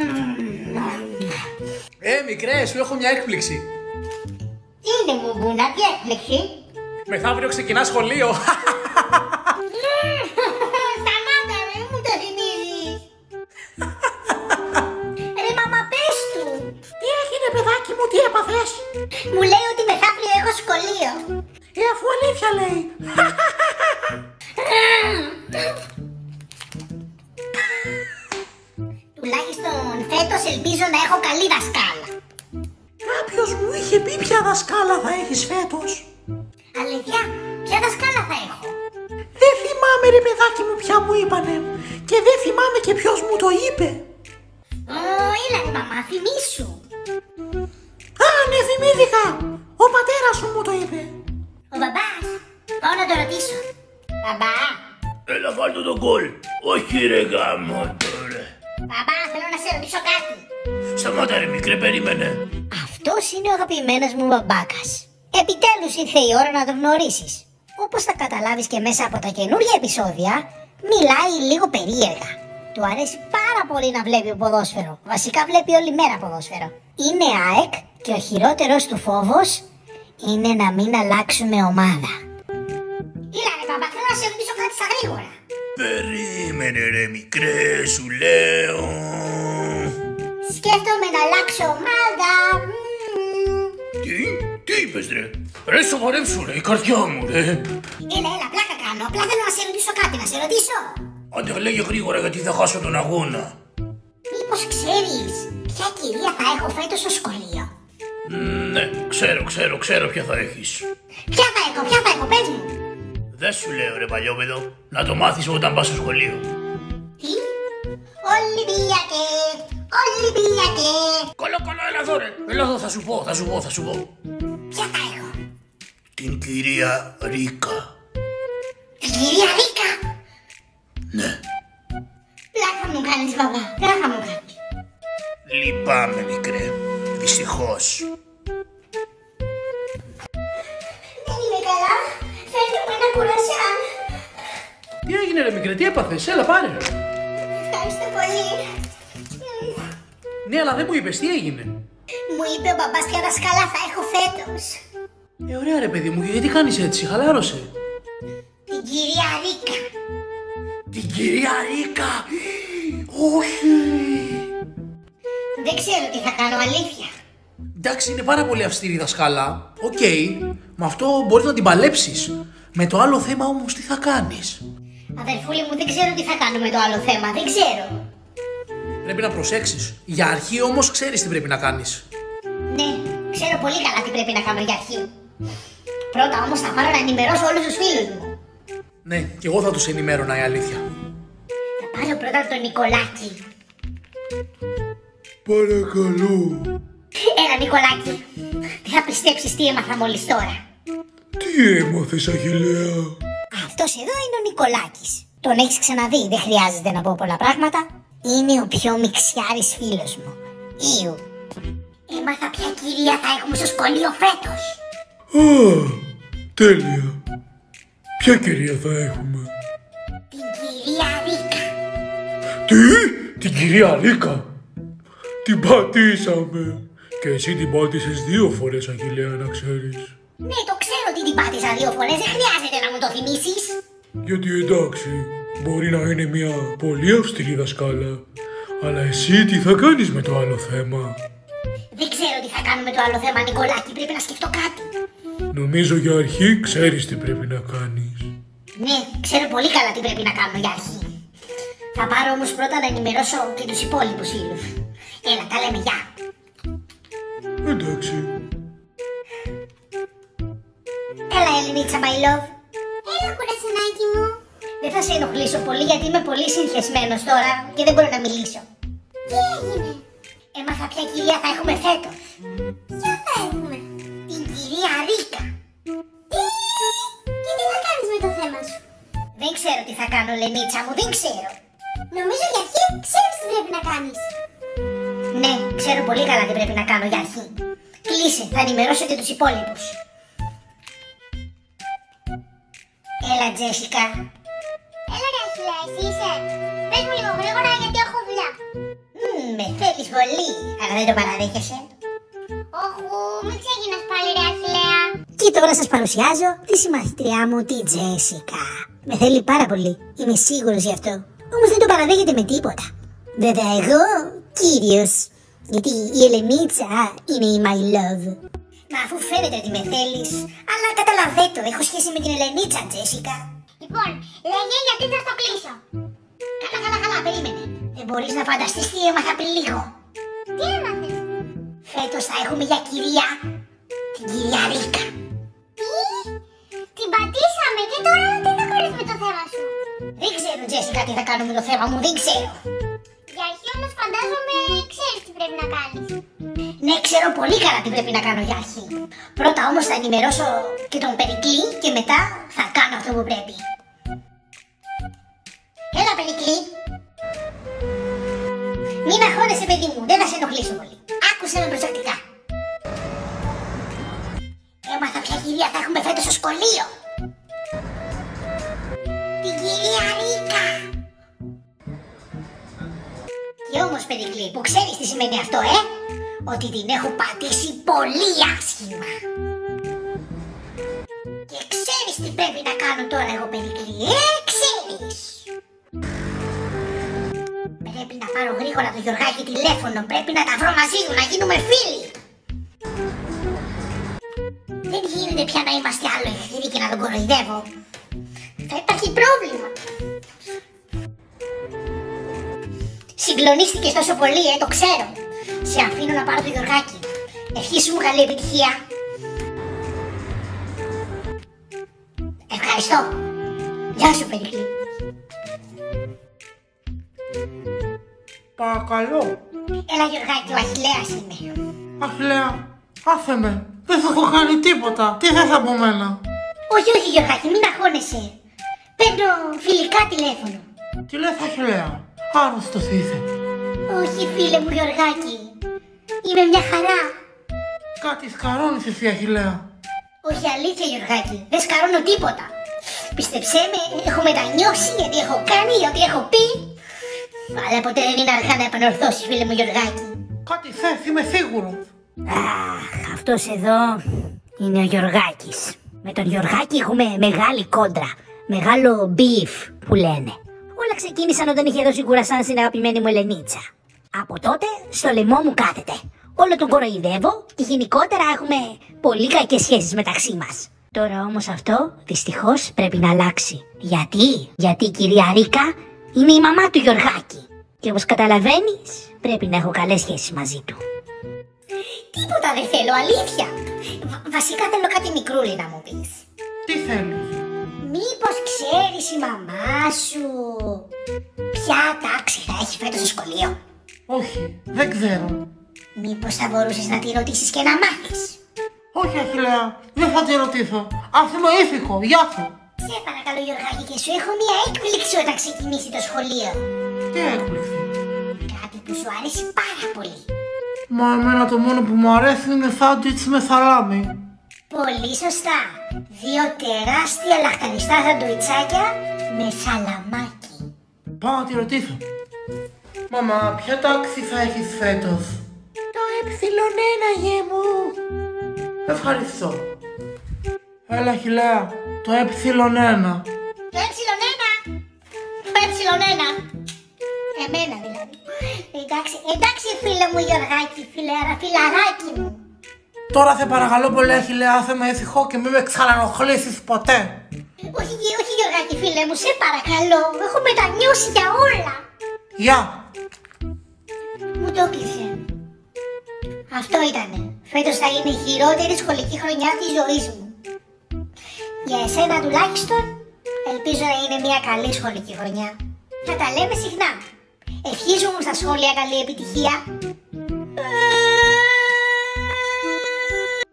Μικρέ, σου έχω μια έκπληξη. Τι είναι Μπουμπούνα, τι έκπληξη? Μεθαύριο ξεκινά σχολείο. Σταμάτα ρε, μου το θυμίζεις. Ρε μαμά, πες του. Τι έγινε παιδάκι μου, τι έπαθες? Μου λέει ότι μεθαύριο έχω σχολείο. Αφού αλήθεια λέει. Τουλάχιστον φέτος ελπίζω να έχω καλή δασκάλα. Κάποιος μου είχε πει ποια δασκάλα θα έχεις φέτος. Αλήθεια, ποια δασκάλα θα έχω? Δεν θυμάμαι ρε παιδάκι μου ποια μου είπανε. Και δεν θυμάμαι και ποιος μου το είπε. Έλα ρε μαμά, θυμήσου. Α, ναι, θυμήθηκα. Ο πατέρας σου μου το είπε. Ο μπαμπάς, πάω να το ρωτήσω. Μπαμπά. Έλα βάλτε τον γκολ. Όχι ρε γάμο τώρα. Μπαμπά, θέλω να σε ρωτήσω κάτι. Σταμάτα ρε μικρέ, περίμενε. Αυτός είναι ο αγαπημένος μου μπαμπάκας. Επιτέλους ήρθε η ώρα να τον γνωρίσεις. Όπως θα καταλάβεις και μέσα από τα καινούργια επεισόδια, μιλάει λίγο περίεργα. Του αρέσει πάρα πολύ να βλέπει ποδόσφαιρο. Βασικά βλέπει όλη μέρα ποδόσφαιρο. Είναι ΑΕΚ και ο χειρότερος του φόβος είναι να μην αλλάξουμε ομάδα. Έλα ρε μπαμπά, θέλω να σε ρωτήσω κάτι στα γρήγορα. Περίμενε ρε μικρέ, σου λέω. Σκέφτομαι να αλλάξω ομάδα. Τι είπες ρε? Ρε σοβαρέψου ρε, η καρδιά μου ρε. Έλα, πλάκα κάνω. Απλά θέλω να σε ρωτήσω κάτι, να σε ρωτήσω. Άντε λέγε γρήγορα γιατί θα χάσω τον αγώνα. Μήπως ξέρεις ποια κυρία θα έχω φέτος στο σχολείο? Ναι, ξέρω ποια θα έχεις. Ποια θα έχω, πες μου. Δεν σου λέω ρε παλιόπαιδο, να το μάθεις όταν πας στο σχολείο. Τι? Ολυμπιακέ. Καλά, έλα εδώ ρε. Έλα εδώ, θα σου πω. Ποια θα έχω? Την κυρία Ρίκα. Την κυρία Ρίκα? Ναι. Πλάκα μου κάνεις μπαμπά, πλάκα μου κάνεις. Λυπάμαι μικρέ, δυστυχώς. Δεν είμαι καλά, φαίνομαι να κουρασιάν. Τι έγινε ρε μικρέ, τι έπαθες, έλα πάρε. Ευχαριστώ πολύ. Ναι, αλλά δεν μου είπες τι έγινε. Μου είπε ο μπαμπάς ποια δασκάλα θα έχω φέτος. Ωραία ρε παιδί μου, γιατί κάνεις έτσι, χαλάρωσε. Την κυρία Ρίκα. Την κυρία Ρίκα! Όχι! Δεν ξέρω τι θα κάνω, αλήθεια. Εντάξει, είναι πάρα πολύ αυστηρή η δασκάλα. Οκ, με αυτό μπορείς να την παλέψεις. Με το άλλο θέμα όμως τι θα κάνεις? Αδερφούλη μου, δεν ξέρω τι θα κάνω με το άλλο θέμα, δεν ξέρω. Πρέπει να προσέξεις. Για αρχή όμως ξέρεις τι πρέπει να κάνεις. Ναι, ξέρω πολύ καλά τι πρέπει να κάνω για αρχή. Πρώτα όμως θα πάρω να ενημερώσω όλους τους φίλους μου. Ναι, και εγώ θα τους ενημέρωνα η αλήθεια. Θα πάρω πρώτα τον Νικολάκη. Παρακαλώ. Έλα Νικολάκη, δεν θα πιστέψεις τι έμαθα μόλις τώρα. Τι έμαθες Αχιλλέα? Αυτός εδώ είναι ο Νικολάκης. Τον έχεις ξαναδεί, δεν χρειάζεται να πω πολλά πράγματα. Είναι ο πιο μιξιάρης φίλος μου. Ήου. Έμαθα ποια κυρία θα έχουμε στο σχολείο φέτος. Α, τέλεια. Ποια κυρία θα έχουμε? Την κυρία Ρίκα. Τι? Την κυρία Ρίκα? Την πατήσαμε. Και εσύ την πάτησες 2 φορές Αχιλλέα, να ξέρεις. Ναι, το ξέρω ότι την πάτησα 2 φορές, δεν χρειάζεται να μου το θυμίσεις. Γιατί εντάξει, μπορεί να είναι μια πολύ αυστηρή δασκάλα, αλλά εσύ τι θα κάνεις με το άλλο θέμα? Δεν ξέρω τι θα κάνω με το άλλο θέμα, Νικολάκη, πρέπει να σκεφτώ κάτι. Νομίζω για αρχή ξέρεις τι πρέπει να κάνεις. Ναι, ξέρω πολύ καλά τι πρέπει να κάνω για αρχή. Θα πάρω όμως πρώτα να ενημερώσω και τους υπόλοιπους φίλους. Έλα, τα λέμε, γεια. Εντάξει. Έλα, Ελληνίτσα, my love. Έλα, κουρασινάκι μου. Δεν θα σε ενοχλήσω πολύ γιατί είμαι πολύ συνηθισμένος τώρα και δεν μπορώ να μιλήσω. Τι έγινε? Έμαθα ποια κυρία θα έχουμε φέτος. Ποια θα έχουμε? Την κυρία Ρίκα. Τι? Και τι θα κάνεις με το θέμα σου? Δεν ξέρω τι θα κάνω, Λενίτσα μου, δεν ξέρω. Νομίζω για αρχή ξέρεις τι πρέπει να κάνεις. Ναι, ξέρω πολύ καλά τι πρέπει να κάνω για αρχή. Κλείσε, θα ενημερώσω και τους υπόλοιπους. Έλα, Τζέσικα. Έλα, Ραχιλά, εσύ είσαι? Πες μου λίγο γρήγορα γιατί έχω δουλειά. Με θέλεις πολύ, αλλά δεν το παραδέχεσαι. Όχου, μην ξεκινάς πάλι ρε Αχιλλέα. Και τώρα σας παρουσιάζω τη συμμαθητριά μου, τη Τζέσικα. Με θέλει πάρα πολύ, είμαι σίγουρος γι' αυτό. Όμως δεν το παραδέχεται με τίποτα. Βέβαια εγώ, κύριος. Γιατί η Ελενίτσα είναι η my love. Μα αφού φαίνεται ότι με θέλεις, αλλά καταλαβαίνω, έχω σχέση με την Ελενίτσα, Τζέσικα. Λοιπόν, λέγε γιατί θα στο κλείσω. Καλά, περίμενε. Δεν μπορείς να φανταστείς τι έμαθα πριν λίγο. Τι έμαθες? Φέτος θα έχουμε για κυρία την κυρία Ρίκα. Τι? Την πατήσαμε και τώρα τι θα κάνεις με το θέμα σου? Δεν ξέρω, Τζέσικα, τι θα κάνω με το θέμα μου, δεν ξέρω. Για αρχή όμως φαντάζομαι ξέρεις τι πρέπει να κάνεις. Ναι, ξέρω πολύ καλά τι πρέπει να κάνω για αρχή. Πρώτα όμως θα ενημερώσω και τον Περικλή και μετά θα κάνω αυτό που πρέπει. Έλα, Περικλή. Μην αγχώνεσαι, παιδί μου, δεν θα σε ενοχλήσω πολύ. Άκουσε με προσεκτικά. Έμαθα ποια κυρία θα έχουμε φέτος στο σχολείο. Την κυρία Ρίκα. Και όμως, Περικλή, που ξέρεις τι σημαίνει αυτό, ότι την έχω πατήσει πολύ άσχημα. Και ξέρεις τι πρέπει να κάνω τώρα εγώ, Περικλή, ξέρεις. Πρέπει να πάρω γρήγορα το Γιωργάκη τηλέφωνο, πρέπει να τα βρω μαζί μου, να γίνουμε φίλοι. Δεν γίνεται πια να είμαστε άλλο εχθροί και να τον κοροϊδεύω. Θα υπάρχει πρόβλημα. Συγκλονίστηκες τόσο πολύ, το ξέρω. Σε αφήνω να πάρω το Γιωργάκη. Ευχή μου καλή επιτυχία. Ευχαριστώ. Γεια σου, Περικλή. Παρακαλώ. Έλα, Γιωργάκη, ο Αχιλλέας είμαι. Αχιλλέα, άσε με. Δεν θα έχω κάνει τίποτα. Τι θες από μένα? Όχι, Γιωργάκη, μην αγχώνεσαι. Παίρνω φιλικά τηλέφωνο. Τι λες, Αχιλλέα? Άρρωστος είσαι. Όχι, φίλε μου, Γιωργάκη. Είμαι μια χαρά. Κάτι σκαρώνεις εσύ, Αχιλλέα. Όχι, αλήθεια, Γιωργάκη. Δεν σκαρώνω τίποτα. Πίστεψέ με, έχω μετανιώσει γιατί έχω κάνει, ό,τι έχω πει. Αλλά ποτέ δεν είναι αργά να επανορθώσεις, φίλε μου, Γιωργάκη. Κάτι θες, είμαι σίγουρος. Αχ, αυτός εδώ είναι ο Γιωργάκης. Με τον Γιωργάκη έχουμε μεγάλη κόντρα. Μεγάλο beef που λένε. Όλα ξεκίνησαν όταν είχε δώσει κουρασάν στην αγαπημένη μου Ελενίτσα. Από τότε στο λαιμό μου κάθεται. Όλο τον κοροϊδεύω και γενικότερα έχουμε πολύ κακές σχέσεις μεταξύ μας. Τώρα όμως αυτό δυστυχώς πρέπει να αλλάξει. Γιατί η κυρία Ρίκα είναι η μαμά του Γιωργάκη. Και όπως καταλαβαίνεις πρέπει να έχω καλές σχέσεις μαζί του. Τίποτα δεν θέλω, αλήθεια. Βασικά θέλω κάτι μικρούλι να μου πεις. Τι θέλεις? Μήπως ξέρεις η μαμά σου ποια τάξη θα έχει φέτος στο σχολείο? Όχι, δεν ξέρω. Μήπως θα μπορούσες να τη ρωτήσεις και να μάθεις? Όχι, Αχιλλέα, δεν θα τη ρωτήσω. Ας είμαι ήσυχο, γεια σου. Σε παρακαλώ, Γιωργάκη, και σου έχω μια έκπληξη όταν ξεκινήσει το σχολείο. Τι έκπληξη? Κάτι που σου αρέσει πάρα πολύ. Μα εμένα το μόνο που μου αρέσει είναι σάντουιτς με σαλάμι. Πολύ σωστά. 2 τεράστια λαχταριστά σαντουιτσάκια με σαλαμάκι. Πάω να τη ρωτήσω. Μαμά, ποια τάξη θα έχεις φέτος? Το ε1, γε μου. Ευχαριστώ. Έλα, Αχιλλέα, το ε1. Το ε1. Το ε1. Εμένα δηλαδή. Εντάξει φίλε μου Γιωργάκη, φιλαράκι μου. Τώρα σε παρακαλώ πολύ, Αχιλλέα, άσε με ήσυχο και μην με ξανανοχλήσεις ποτέ. Όχι Γιωργάκη, φίλε μου, σε παρακαλώ. Έχω μετανιώσει για όλα. Γεια. Μου το έκλεισε. Αυτό ήτανε. Φέτος θα είναι η χειρότερη σχολική χρονιά της ζωής μου. Για εσένα τουλάχιστον, ελπίζω να είναι μια καλή σχολική χρονιά. Θα τα λέμε συχνά. Ευχίζομαι στα σχόλια καλή επιτυχία.